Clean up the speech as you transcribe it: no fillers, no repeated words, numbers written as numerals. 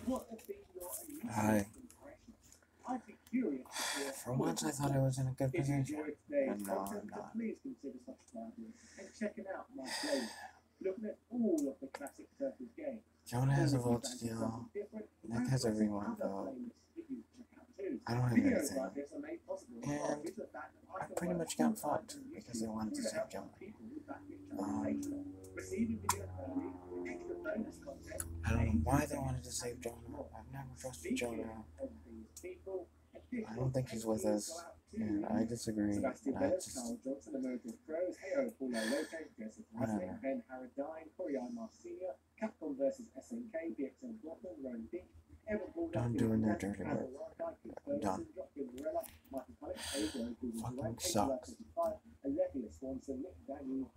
I, for once, I thought I was in a good position, and no, I'm not. Jonah has a vote still. Nick has a rewind vote. I don't have anything. And I pretty much got fucked because they wanted to save Jonah. I don't know why they wanted to save Jonah. I've never trusted Jonah. I don't think he's with us, and I disagree. And I just, whatever. Done doing their dirty work. I'm done. Fucking sucks.